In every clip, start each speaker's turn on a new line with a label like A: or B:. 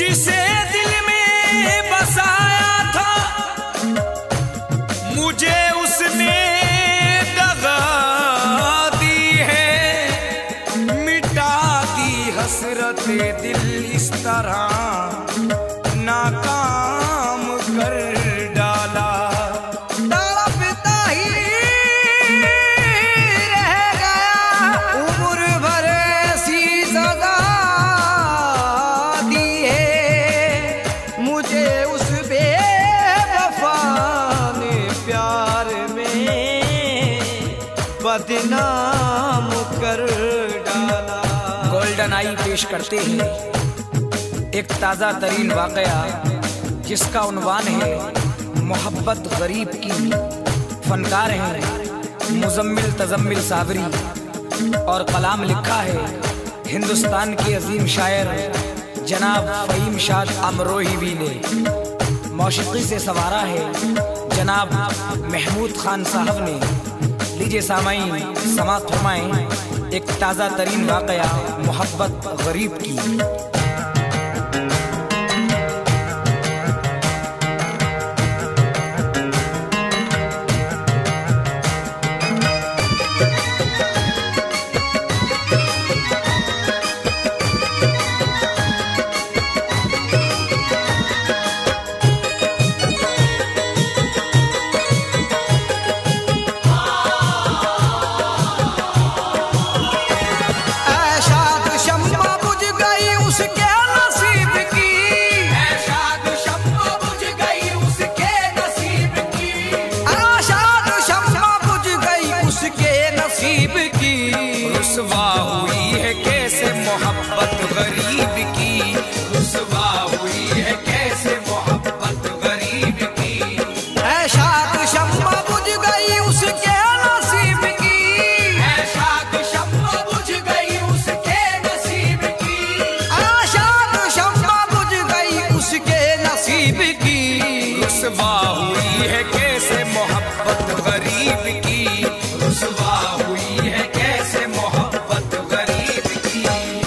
A: जिसे दिल में बसाया था मुझे उसने दगा दी है, मिटा दी हसरते दिल इस तरह नाकाम कर डाला।
B: तड़पता ही रह गया उम्र भर ऐसी सजा दी है, मुझे उस बेवफा ने प्यार में बदनाम कर डाला।
A: गोल्डन आई पेश करते हैं एक ताज़ा तरीन वाकया जिसका उन्वान है मोहब्बत गरीब की। फनकार हैं मुजम्मिल तजम्मिल साबरी और कलाम लिखा है हिंदुस्तान के अजीम शायर जनाब फ़हीम शाद अमरोही ने। मौसीकी से सवारा है जनाब महमूद खान साहब ने। लीजिए सामाईन समाअत फरमाएं एक ताज़ा तरीन वाकया मोहब्बत गरीब की। रुसवा हुई है कैसे मोहब्बत गरीब की, रुसवा हुई है कैसे मोहब्बत गरीब की।
B: ऐशाक शम्मा बुझ गई उसके नसीब की,
A: ऐशाक शम्मा बुझ गई उसके नसीब की,
B: ऐशाक शम्मा बुझ गई उसके नसीब की।
A: रुसवा हुई है कैसे मोहब्बत गरीब की, रुसवा हुई है कैसे मोहब्बत गरीब की।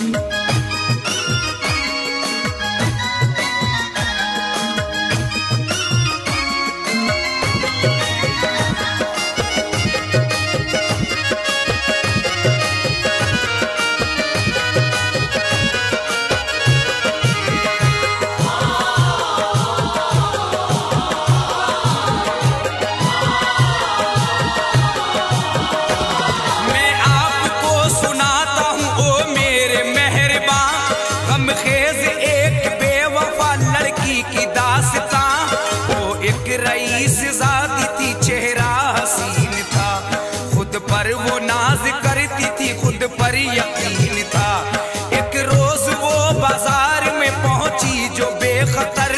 A: रईस ज़ादी थी चेहरा हसीन था, खुद पर वो नाज करती थी खुद पर यकीन था। एक रोज वो बाजार में पहुंची जो बेखतर,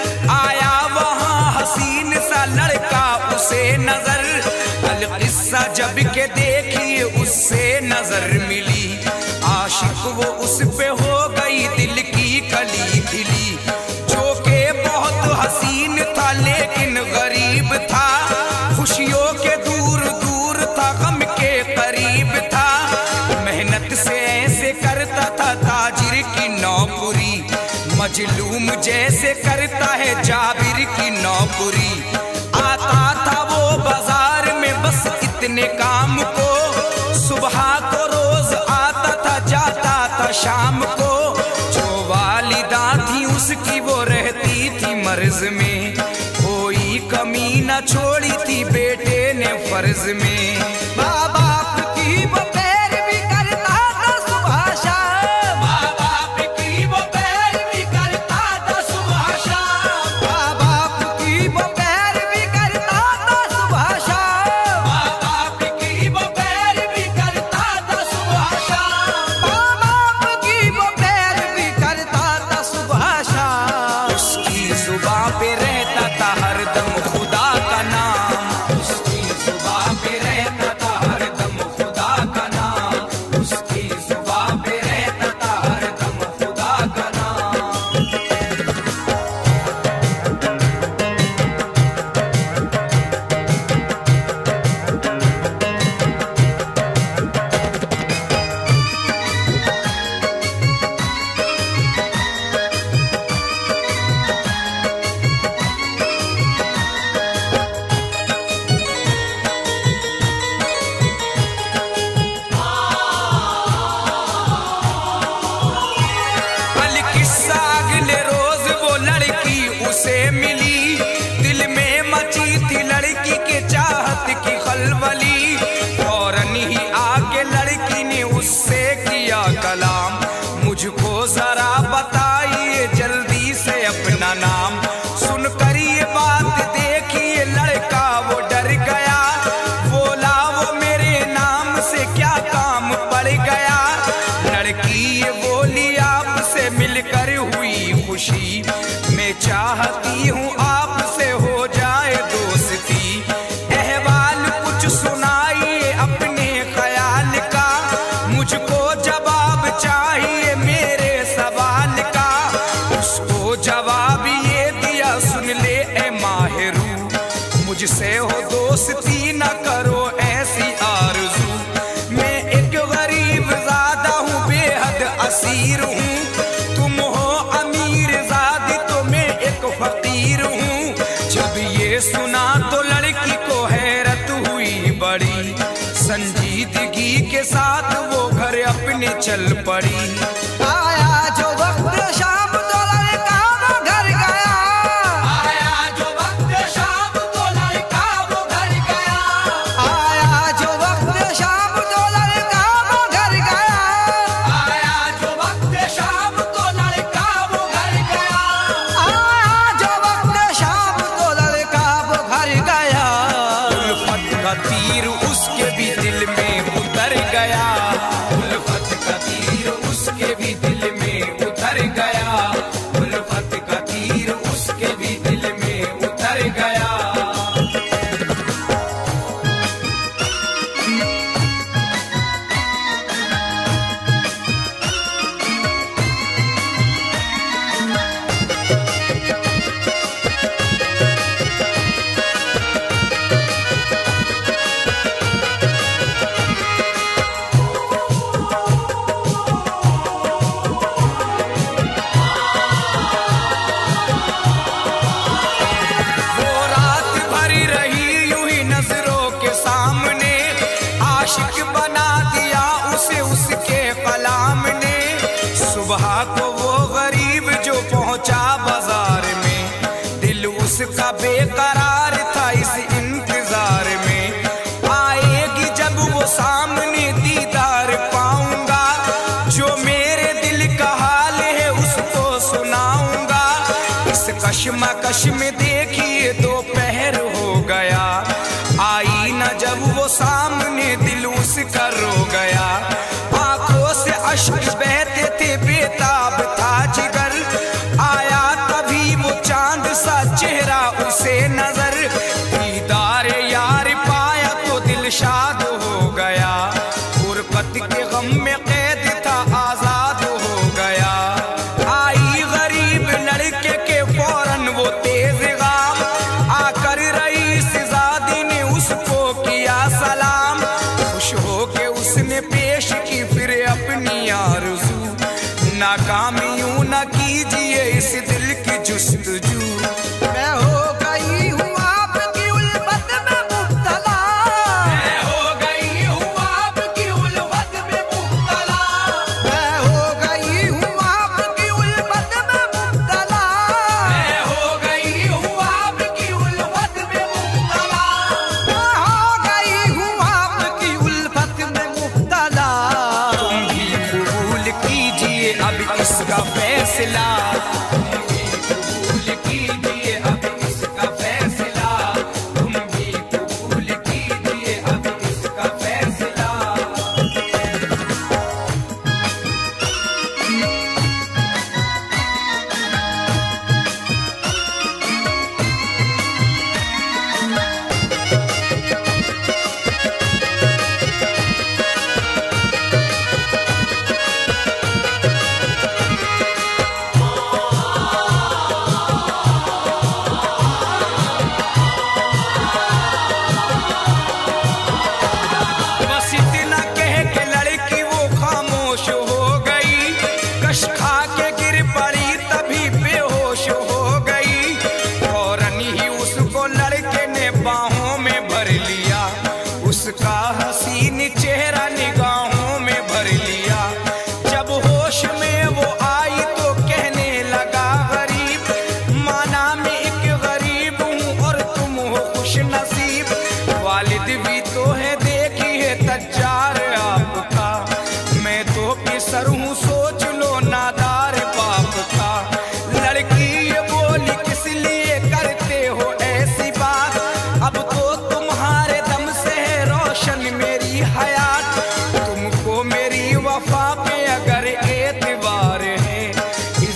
A: आया वहां हसीन सा लड़का उसे नजर। अलकिस्सा जब के देखिए उससे नजर मिली, आशिक वो उस पे हो गई दिल की कली खिली। जो के बहुत हसीन था लेकिन गरीब था, खुशियों के दूर दूर था गम के करीब था। मेहनत से ऐसे करता था ताजिर की नौकरी, मजलूम जैसे करता है जाबिर की नौकरी। आता था वो बाजार में बस इतने काम को, सुबह को रोज आता था जाता था शाम को। जो वालिदा थी उसकी वो रहती थी मर्ज में, कोई कमी न छोड़ी थी बेटे ने फर्ज में।
B: माँ बाप की वो पैरवी करता था सुबह शाम,
A: माँ बाप की वो पैरवी करता था सुबह शाम,
B: माँ बाप की वो पैरवी करता था सुबह शाम,
A: माँ बाप की वो पैरवी करता था सुबह शाम,
B: माँ बाप की वो पैरवी करता था सुबह शाम।
A: उसकी जुबान पे रहता था हरदम खुदा का नाम, उसकी जुबान पे रहता की खलबली, फौरन ही आके लड़की ने उससे किया कलाम। मुझको जरा बताइए जल्दी से अपना नाम। सुनकर ये बात देखिए लड़का वो डर गया, बोला वो मेरे नाम से क्या काम पड़ गया। लड़की ये बोली आपसे मिलकर हुई खुशी, मैं चाहती हूँ आपसे हो जाए दोस्ती। अहवाल कुछ सुनाइए अपने ख्याल का, मुझको जवाब चाहिए मेरे सवाल का। उसको जवाब ये दिया सुन ले ए माहिरू, मुझसे हो दोस्ती न करो ऐसी आरज़ू। मैं एक गरीब ज़ादा हूँ बेहद असीर हूँ, तुम हो अमीर ज़ादी तो मैं एक फकीर हूँ। जब ये सुना तो लड़की को हैरत हुई बड़ी, संजीदगी के साथ वो घर अपने चल पड़ी।
B: आया जो वक्त शाम तो लड़का वो घर गया,
A: आया जो वक्त शाम तो लड़का वो घर गया,
B: आया जो वक्त शाम तो लड़का वो घर गया,
A: आया जो वक्त शाम तो लड़का वो घर गया,
B: आया जो वक्त शाम तो लड़का वो घर गया।
A: उल्फत का तीर उसके भी दिल में उतर गया, उल्फत का तीर उसके भी दिल में उतर गया, उल्फत का तीर उसके भी दिल में उतर गया। वो रात भरी रही यूं ही नजरों के सामने, आशिक बना दिया उसे उसके कलाम ने। सुबह को वो गरीब जो पहुंचा बाजार में, दिल उसका बेकरार था इस इंतजार में। आएगी जब वो सामने दीदार पाऊंगा, जो मेरे दिल का हाल है उसको सुनाऊंगा। इस कश्मकश में देखिए दोपहर हो गया, आई न जब वो सामने दिल उसका रो गया। आंखों से अश्क बहते थे बेताब था जिगर, आया तभी वो चांद सा चेहरा उसे नजर। दीदार यार पाया तो दिल शाद हो गया, गुरबत के गम में कैद था आजाद हो गया। आई गरीब लड़के के फौरन वो तेज गाम, आकर रईस ज़ादी ने उसको किया सलाम। खुश हो के उसने पेश की फिर अपनी आरज़ू, नाकामियों न कीजिए इस दिल की जुस्तजू।
B: मैं हो गई हूँ आपकी उल्फत में मुब्तला,
A: मैं हो गई हूँ आपकी उल्फत में मुब्तला,
B: मैं हो गई हूँ आपकी उल्फत में मुब्तला,
A: मैं हो गई हूँ आपकी उल्फत में मुब्तला।
B: मैं हो गई हूँ आपकी उल्फत में मुब्तला।
A: तुम भी कबूल कीजिए अब इसका फैसला, तुम भी कबूल कीजिए अब इसका फैसला, तुम भी कबूल कीजिए अब इसका फैसला।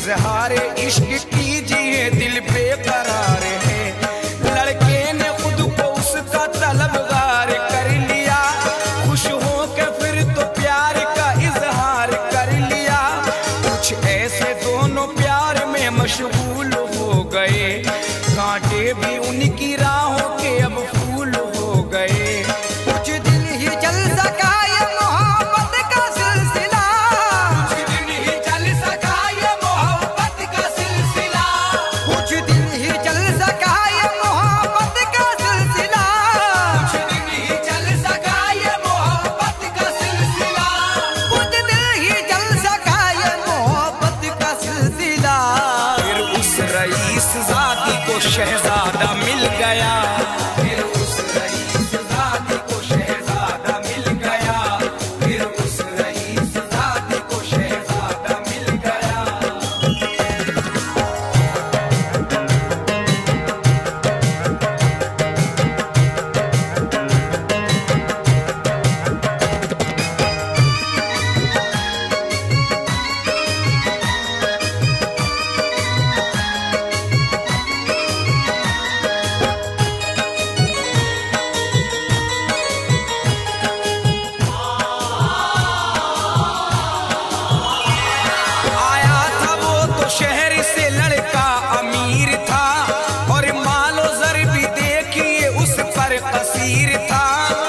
A: इजहार इश्क कीजिए दिल बेकरार है। लड़के ने खुद को उसका तलबगार कर लिया, खुश हो के फिर तो प्यार का इजहार कर लिया। कुछ ऐसे दोनों प्यार में मशगूल हो गए, कांटे भी उनकी राहों के अब फूल हो गए।
B: कुछ दिन ही चल सका ये मोहब्बत का सिलसिला,
A: कुछ दिन ही चल सका ये मोहब्बत का सिलसिला,
B: कुछ दिन ही चल सका ये मोहब्बत का सिलसिला,
A: कुछ दिन ही चल सका ये मोहब्बत का सिलसिला।
B: कुछ दिन ही चल सका ये मोहब्बत का सिलसिला।
A: फिर उस रईस ज़ादी को शहजादा मिल गया, फिर उस रईस ज़ादी को शहजादा मिल गया, फिर उस रईस ज़ादी को शहजादा मिल गया। आया था वो तो शहर से लड़का अमीर था, और मालो जर भी देखिए उस पर कसीर था।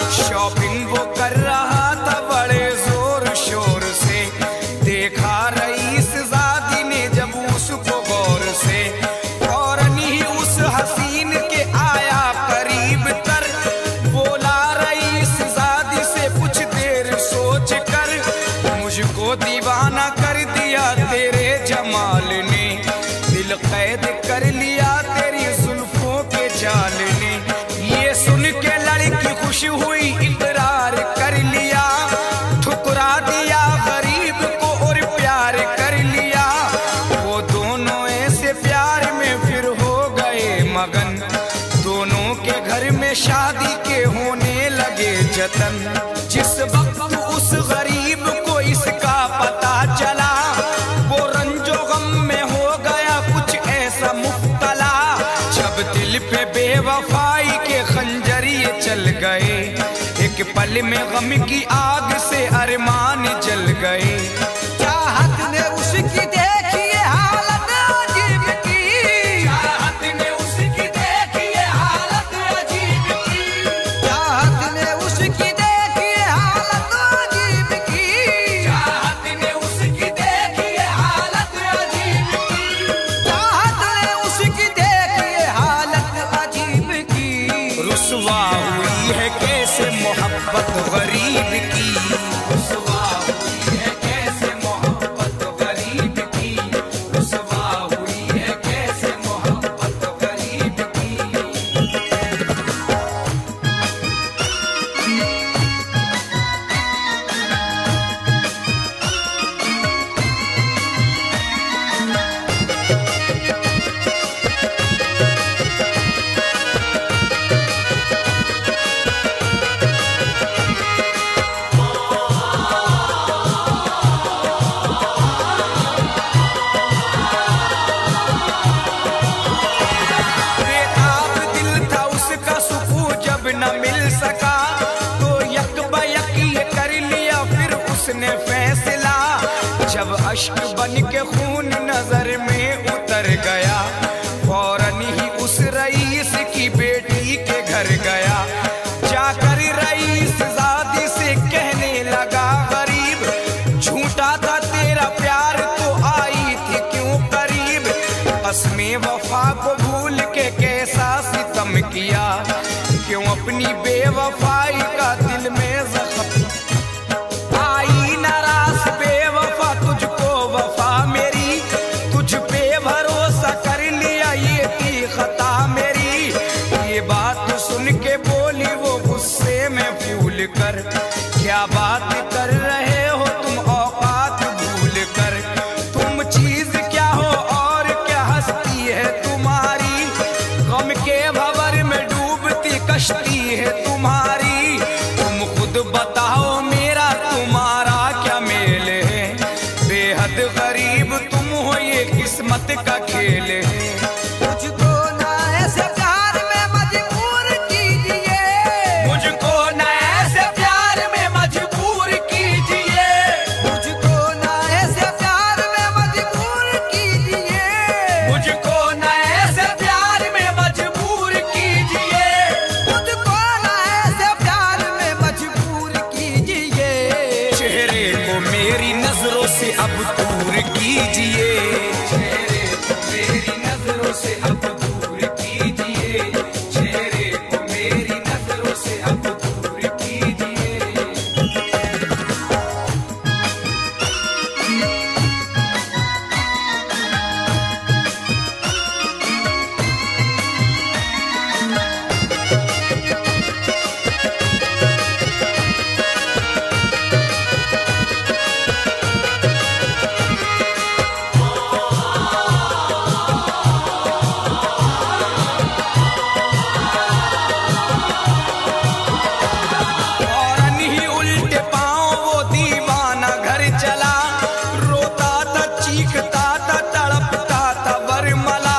A: शॉपिंग वो कर रहा था बड़े जोर शोर से, देखा रईस ज़ादी ने जब उसको गौर से। फौरन ही उस हसीन के आया करीब तर, बोला रईस ज़ादी से कुछ देर सोच कर, मुझको दीवाना कर दिया तेरे जमाल ने, दिल कैद कर लिया तेरी जुल्फों के जाल ने। ये सुन के लड़की खुश हुई इकरार कर लिया, ठुकरा दिया गरीब को और प्यार कर लिया। वो दोनों ऐसे प्यार में फिर हो गए मगन, दोनों के घर में शादी के होने लगे जतन। जिस वक्त उस गरीब को इसका पता चला, वो रंजो गम में हो गया कुछ ऐसा मुब्तला। जब दिल पे बेवफाई के खंजरिए चल गए, एक पल में गम की आग से अरमान जल गए।
B: चाहत ने उसकी देखिए हालत अजीब की,
A: चाहत ने उसकी देखिए हालत अजीब की,
B: चाहत ने उसकी देखिए हालत अजीब की,
A: चाहत ने उसकी देखिए हालत अजीब की।
B: चाहत ने उसकी देखिए हालत अजीब की।
A: रुसवा हुई है कैसे मोहब्बत गरीब की, रुसवा हुई है कैसे मोहब्बत गरीब की, रुसवा हुई है कैसे मोहब्बत गरीब की। बेताब दिल था उसका सुकून जब न मिल सका, तो यक बयक ये कर लिया फिर उसने फैसला। जब अश्क बन के खून नजर में उतर गया, फौरन ही उस रईस की बेटी के घर गया। जाकर रईस ज़ादी से कहने लगा गरीब, झूठा था तेरा प्यार तो आई थी क्यों करीब। कसमे वफा को भूल के कैसा सितम किया, क्यों अपनी बेवफाई का दिल में जख्म। आई नाराज बेवफा तुझको वफा मेरी, तुझ पे भरोसा कर लिया ये थी खता मेरी। ये बात सुन के बोली वो गुस्से में फूल कर, क्या बात कर रहे हो तुम औकात भूल कर। तुम चीज क्या हो और क्या हस्ती है तुम्हारी, गम के भंवर में डूबती कश्ती है तुम्हारी। किस्मत का खेल है।
B: मुझको ना ऐसे प्यार में मजबूर कीजिए,
A: मुझको न ऐसे प्यार में मजबूर कीजिए,
B: मुझको ना ऐसे प्यार में मजबूर कीजिए,
A: मुझको न ऐसे प्यार में मजबूर कीजिए,
B: मुझको ना ऐसे प्यार में मजबूर कीजिए।
A: चेहरे को मेरी नजरों से अब दूर कीजिए, चेहरे को मेरी नजरों से अब दूर कीजिए, चेहरे को मेरी नजरों से अब दूर कीजिए। फौरन ही उल्टे पांव वो दीवाना घर चला, रोता था, चीखता था, तड़पता था बरमला।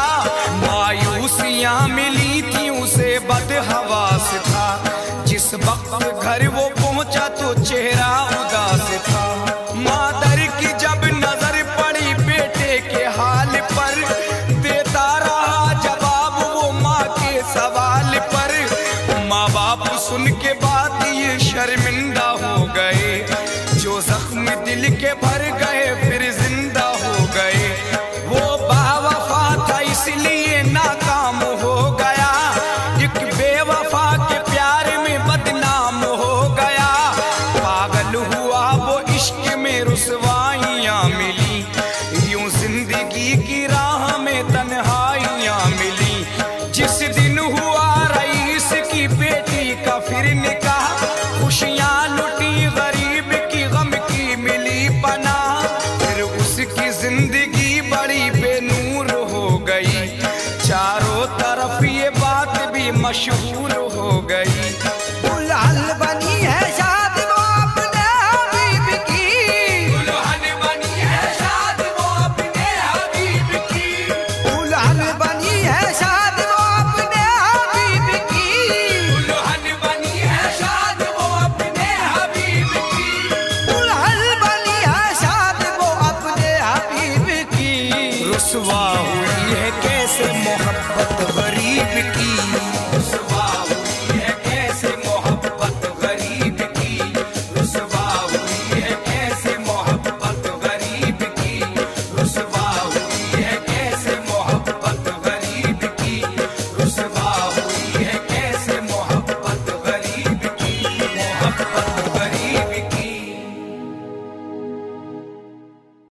A: मायूसियां मिली थी उसे बदहवास था, जिस वक्त घर वो पहुंचा तो चेहरा उदास था। मादर की जब नजर पड़ी बेटे के हाल पर, देता रहा जवाब वो माँ के सवाल पर। माँ बाप सुन के बात ये शर्मिंदा हो गए, जो जख्म दिल के भर गए फिर जिंदा हो गए। वो बावफा था इसलिए नाकाम हो गया, एक बेवफा के प्यार में बदनाम हो गया। पागल हुआ वो इश्क में रुसवाइयाँ मिली, यूं जिंदगी की राह में तन्हाइयाँ मिली। जिस दिन हुआ रईस की बेटी का फिर निकाह, खुशियाँ लुटी गरीब की गम की मिली पनाह। फिर उसकी जिंदगी बड़ी बेनूर हो गई, चारों तरफ ये बात भी मशहूर हो गई।
B: दुल्हन बनी है शादी वो अपने हबीब की,
A: दुल्हन बनी है शादी वो अपने हबीब की,
B: दुल्हन बनी है शादी वो अपने हबीब की,
A: दुल्हन बनी है शादी वो अपने हबीब की।
B: दुल्हन बनी है शादी वो अपने हबीब की।
A: रुसवा